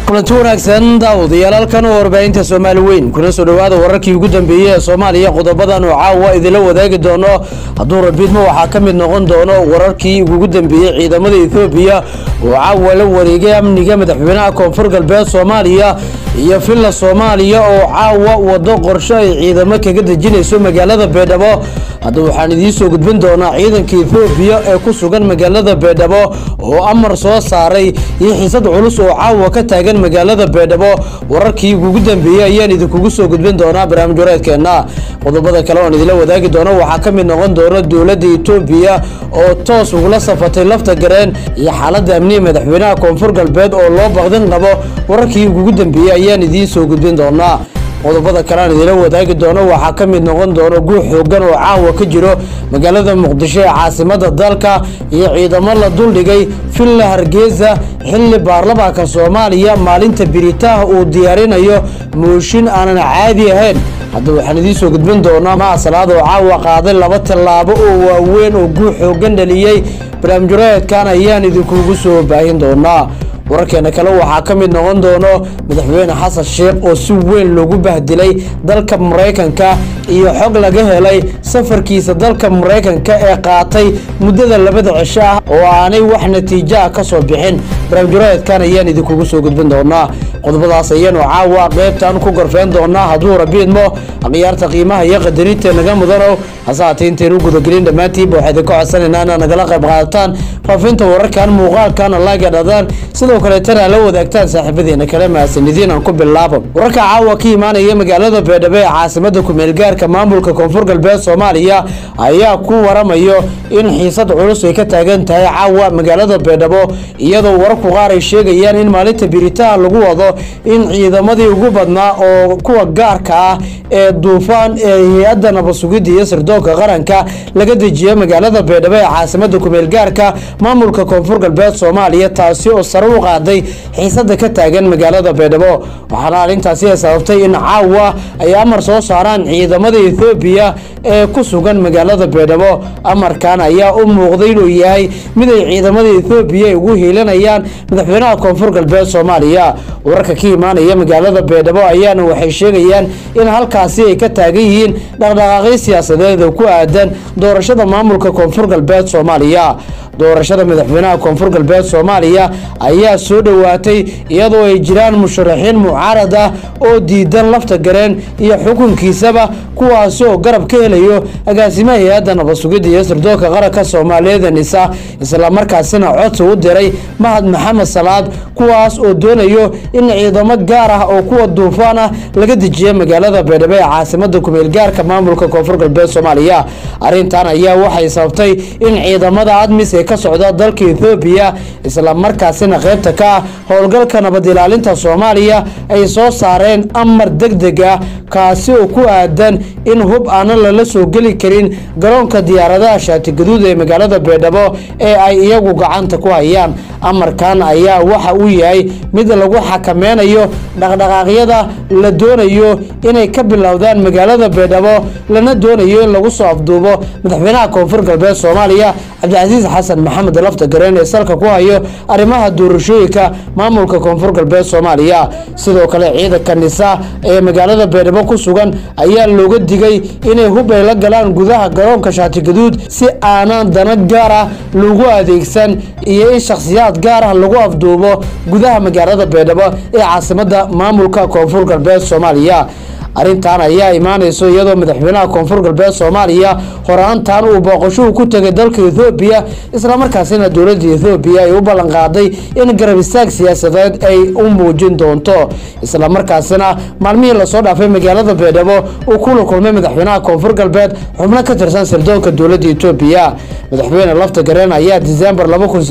kulanti wanaagsan daawadayaal warbaahinta Soomaali weyn kuna soo dhawaada wararkii ugu dambeeyay ee Soomaaliya qodobadan oo caawa idila wadaagi doono hadduu rabidmo waxa ka mid noqon doono wararkii ugu dambeeyay ciidamada Itoobiya oo caawa la wareegay amniga madaxweynaha Koonfur Galbeed Soomaaliya iyo filla Soomaaliya oo caawa wado qorshe ay ciidamo kaga dejinayso magaalada Beedhabo hadda waxaan idin soo gudbin doonaa ciidanka Itoobiya ee ku sugan magaalada Beedhabo oo amar soo saaray xiisad culus oo caawa ka taagan magaalada Beedhabo wararkii ugu dambeeyay ayaan idinku soo gudbin doonaa barnaamij wareedkeena qodobada kale oo idila wadaagi doono waxa ka mid noqon doona dawladda Itoobiya oo toos ugu safatay lafta gareen iyo xaaladda amniga madaxweynaha Koonfur Galbeed oo loo baqdan qabo wararkii ugu dambeeyay ayaan idin soo gudbin doonaa qodobada kale aan idila wadaagi doono waxa ka mid noqon doona guux xoogan oo caawa ka jiro magaalada Muqdisho ee caasimadda dalka iyo ciidamo la duldhigay filla Hargeysa xilli baarlamaanka Soomaaliya maalinta biritaha uu diyaarinayo mooshin aan caadi ahayn hadda waxaan idin soo gudbin doonaa ma salaad oo caawa qaaday laba tallaabo oo waaweyn oo guux xoogan dhaliyay barnaamij wareedkan ayaan idinku soo baahin doonaa wararkeena kale waxa ka mid noqon doono madaxweyne Xasan Sheekh oo si weyn loogu bahdilay dalka Mareykanka iyo xog laga helay safarkiisa dalka Mareykanka ee qaatay muddada labada cisho ah oo aanay wax natiijo ka soo bixin barnaamijyadeedkan ayaan idinku soo gudbin doonaa qodobadaas ayaan caawa qaybtan ku gorfeen doonaa hadduu rabiidmo aqyaarta qiimaha iyo qadarinta naga mudano hasaateenteen u gudagelin dhamaantii waxaad ka codsanaynaa inaad nagala qayb qaadataan faafinta wararkan muuqaalkan like dhadaan sidoo kale tan la wadaagtaan saaxiibadeena kale maasanidin aan ku bilaabo wararka caawa ka imaanaya magaalada Beedhabo ee caasimadda ku meel gaarka maamulka Koonfur Galbeed Soomaaliya ayaa ku waramayo in xiisad culus ay ka taagan tahay caawa magaalada Beedhabo iyadoo wararku qaar ay sheegayaan in maalinta biritaha lagu wado in ciidamadii ugu badnaa oo kuwa gaarka ah ee duufaan ee hay'adda nabadgelyada iyo sirdoonka qaranka laga dejiyay magaalada Beedhabo ee caasimadda ku meel gaarka maamulka Koonfur Galbeed Soomaaliya taasi oo sare u qaaday xiisada ka taagan magaalada Beedhabo waxaana arintaasi sababtay in caawa ay amar soo saaraan ciidamada Itoobiya ee ku sugan magaalada Beedhabo amarkan ayaa u muuqday inuu yahay mid ay ciidamada Itoobiya ugu heelanayaan madaxweynaha Koonfur Galbeed Soomaaliya wararka ka imaanaya magaalada Beedhabo ayaana waxay sheegayaan in halkaasi ay ka taagan yihiin dhaqdhaqaaqyo siyaasadeed oo ku aadan doorashada maamulka Koonfur Galbeed Soomaaliya doorashada madaxweynaha Koonfur Galbeed Soomaaliya ayaa soo dhawaatay iyadoo ay jiraan musharaxiin mucaarad ah oo diidan lafta gareen iyo xukunkiisaba kuwaas oo garab ka helayo agaasimaha hay'adda nabadgelyada iyo sirdoonka qaranka Soomaaliyeed NISA isla markaasina codsi u diray Mahad Maxamed Salaad kuwaas oo doonayo in ciidamo gaar ah oo kuwa duufaan ah laga dejiyo magaalada Beedhabo ee caasimadda ku meel gaarka maamulka Koonfur Galbeed Soomaaliya arintan ayaa waxay sababtay in ciidamada ADMIS ka socda dalka Itoobiya isla markaasina qaybta ka howlgalka nabad ilaalinta Soomaaliya ay soo saareen amar degdeg ah kaasi oo ku aadan in hub aan la soo gali karin garoonka diyaaradaha Shaati Gaduud ee magaalada Beedhabo ee ay iyagu gacanta ku hayaan amarkan ayaa waxa uu yahay mid lagu xakameynayo dhaqdhaqaaqyada la doonayo inay ka bilowdaan magaalada Beedhabo lana doonayo in lagu soo afduubo madaxweynaha Koonfur Galbeed Soomaaliya Cabdicasiis Xasan Maxamed lafta gareen ee salka ku hayo arrimaha doorashooyinka maamulka Koonfur Galbeed Soomaaliya sidoo kale ciidanka NISA ee magaalada Beedhabo ku sugan ayaa looga digay inay hub ay la galaan gudaha garoonka Shaati Gaduud si aanan dana gaar ah lagu adeegsan iyo in shakhsiyaad gaar ah lagu afduubo gudaha magaalada Beedhabo ee caasimadda maamulka Koonfur Galbeed Soomaaliya arintan ayaa imaanayso iyadoo madaxweynaha Koonfur Galbeed Soomaaliya horaantan uu booqasho ku tagay dalka Itoobiya isla markaasina dawladda Itoobiya ay u ballan qaaday in garab istaag siyaasadeed ay u muujin doonto isla markaasina maalmihii la soo dhaafay magaalada Beedhabo uu ku kulmay madaxweynaha Koonfur Galbeed xubno ka tirsan sirdoonka dawladda Itoobiya madaxweyne lafta gareen ayaa December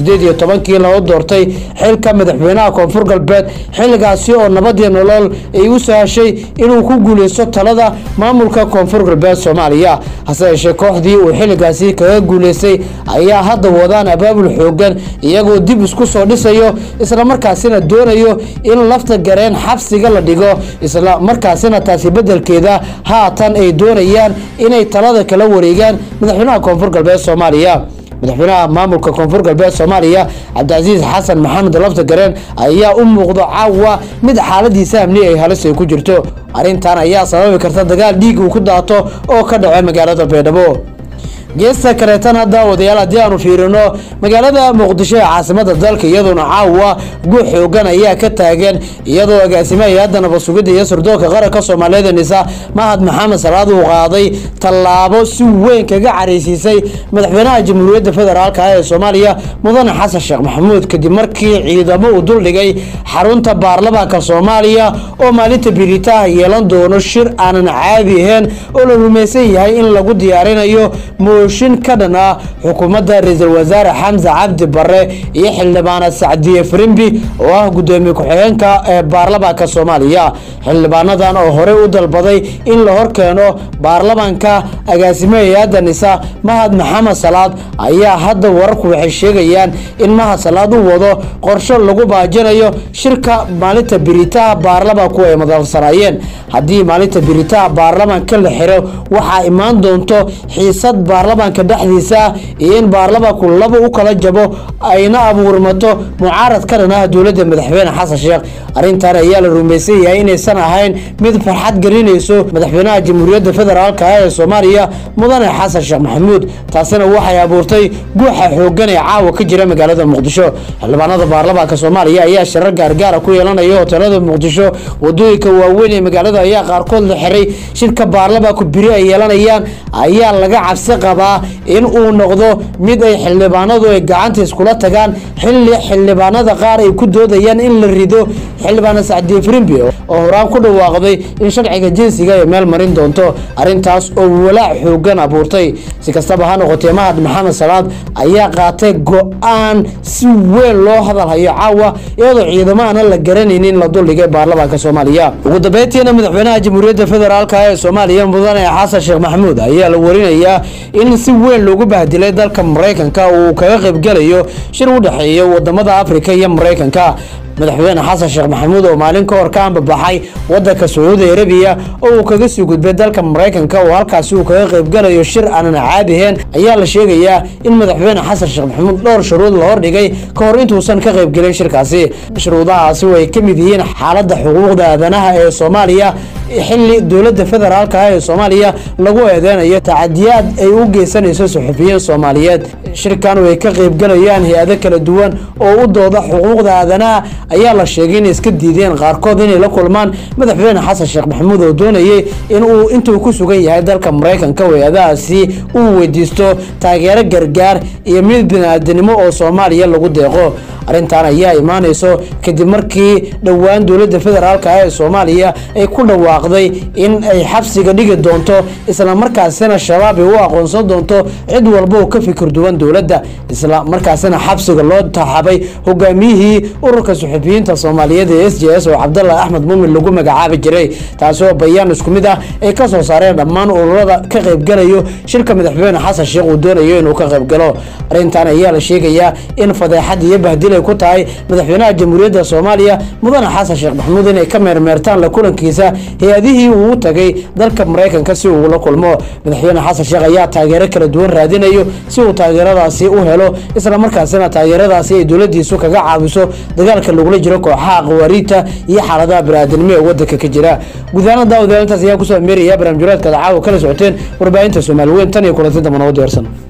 2018 loo doortay xilka madaxweynaha Koonfur Galbeed xilligaasi oo nabad iyo nolol ay u saashay inuu ku guuleysto talada maamulka Koonfur Galbeed Soomaaliya hase yeeshee kooxdii uu xilligaasi kaga guuleystay ayaa hadda wadaan abaabul xoogan iyagoo dib isku soo dhisayo isla markaasina doonayo in lafta gareen xabsiga la dhigo isla markaasina taasi bedelkeeda haatan ay doonayaan inay talada kala wareegaan madaxweynaha Koonfur Galbeed Soomaaliya madaxweynaha maamulka koonfur galbeed Soomaaliya Cabdicasiis Xasan Maxamed Laftagareen ayaa u muuqdo caawa mid xaaladiisa amni ay halis ku jirto arintan ayaa sababi karta dagaal dhiig uu ku daato oo ka dhaco magaalada Beedhabo geesta kaleetan hadda odayaal haddii aanu fiirino magaalada muqdisho ee caasimada dalka iyaduna caawa guux xoogan ayaa ka taagan iyadoo agaasimaha hay'adda nabad sugidda iyo sirdoonka qaranka Soomaaliyeed Nisa Mahad Maxamed Salaad uu qaaday tallaabo si weyn kaga careysiisay madaxweynaha Jamhuuriyadda Federaalka ee Soomaaliya Mudane Xasan Sheekh Maxamuud kadib markii ciidamo uu dul dhigay xarunta baarlamaanka Soomaaliya oo maalinta biritaha yeelan doono shir aanan caadi ahayn oo la rumaysan yahay in lagu diyaarinayo mooshin ka dhana xukuumadda ra'iisul wasaare Xamza Cabdi Barre iyo xildhibaanad Sacdiye Firimbi oo ah gudoomiye ku-xigeenka ee baarlamaanka Soomaaliya xildhibaanadan oo hore u dalbaday in la horkeeno baarlamaanka agaasimaha hay'adda Nisa Mahad Maxamed Salaad ayaa hadda wararku waxay sheegayaan in Mahad Salaad uu wado qorshe lagu baajinayo shirka maalinta biritaha baarlamaanku ay madalsanayeen haddii maalinta biritaha baarlamaanka la xiro waxa imaan doonto xiisad baarlamaanka dhexdiisa iyo in baarlamaanku laba u kala jabo ayna abuurmato mucaarad ka dhanaha dowladda madaxweyne Xasan Sheekh arintan ayaa la rumaysan yahay inaysan ahayn mid farxad gelinayso madaxweynaha Jamhuuriyadda Federaalka ee Soomaaliya Mudane Xasan Sheekh Maxamuud taasina waxay abuurtay guuxa xoogan ee caawa ka jira magaalada Muqdisho xildhibaanada baarlamaanka Soomaaliya ayaa shirar gaargaar ku yeelanaya hoteelada Muqdisho wadooyinka waaweyn ee magaalada ayaa qaarkood la xiray shirka baarlamaanku biri ay yeelanayaan ayaa laga cabsi qabaa in uu noqdo mid ay xildhibaanadu ay gacanta iskula tagaan xilli xildhibaanada qaar ay ku doodayaan in la rido xildhibaanad Sacdiye Firimbi oo horaan ku dhawaaqday in sharciga jinsiga ay meel marin doonto arintaas oo walaac xoogan abuurtay si kastaba ha noqotee Mahad Maxamed Salaad ayaa qaatay go'aan si weyn loo hadalhayo caawa iyadoo ciidamada la garanaynin la duldhigay baarlamaanka Soomaaliya ugu dambeyntiina madaxweynaha Jamhuuriyadda Federaalka ee Soomaaliya Mudane Xasan Sheekh Maxamuud ayaa la warinayaa in si weyn loogu bahdilay dalka Mareykanka uu kaga qayb galayo shir u dhaxeeya wadamada Afrika iyo Mareykanka madaxweyne Xasan Sheekh Maxamuud oo maalin ka hor ka ambabaxay wadanka Sacuudi Arabiya oo uu kaga sii gudbay dalka Mareykanka oo halkaas uu kaga qayb galayo shir aan caadi ahayn ayaa la sheegayaa in madaxweyne Xasan Sheekh Maxamuud dhowr shuruud la hor dhigay ka hor intuusan ka qayb galin shirkaasi shuruudahaasi way ka mid yihiin xaaladda xuquuqda aadanaha ee Soomaaliya xilli dowladda federaalka ee Soomaaliya lagu eedeynayo tacadiyad ay u geysanayso suxufiyiin Soomaaliyeed shirkan way ka qayb galayaan hay'ado kala duwan oo u dooda xuquuqda aadanaha ayaa la sheegay in iska diideen qaarkood inay la kulmaan madaxweyne Xasan Sheekh Maxamuud oo doonayay in uu intuu ku sugan yahay dalka Mareykanka hay'adahaasi uu weydiisto taageero gargaar iyo mid bini'aadanimo oo Soomaaliya lagu deeqo arintan ayaa imaanayso kadib markii dhawaan dowladda federaalka ee Soomaaliya ay ku dhawaaqday in ay xabsiga dhigi doonto isla markaasina shabaab u aqoonsan doonto cid walba oo ka fikir duwan dowladda isla markaasina xabsiga loo taxabay hogaamiyihii ururka suxufiyiinta Soomaaliyeed ee SJS oo Cabdullaahi Axmed Muumin lagu magacaabi jiray taasoo bayaan isku mid ah ay ka soo saareen dhammaan ururada ka qayb galayo shirka madaxweyne Xasan Sheekh uu doonayo inuu ka qayb galo arintan ayaa la sheegayaa in fadeexad iyo bahdil ku tahay madaxweynaha Jamhuuriyadda Soomaaliya Mudane Xasan Sheekh Maxamuud inay ka meermeertaan la kulankiisa hay'adihii uu tagay dalka Mareykanka si uu la kulmo madaxweyne Xasan Sheekh ayaa taageero kala duwan raadinayo si uu taageeradaasi u helo isla markaasina taageeradaasi ay dowladdiisu kaga caawiso dagaalka lagula jiro kooxaha qawaariinta iyo xaaladaha bini'aadanimo ee wadanka ka jira gudaha daawadayaashaas ayaa ku soo meeraya barnaamijyada caawa kala socoteen warbaahinta Soomaaliyeed tan iyo kulanti dambe nabad waarsan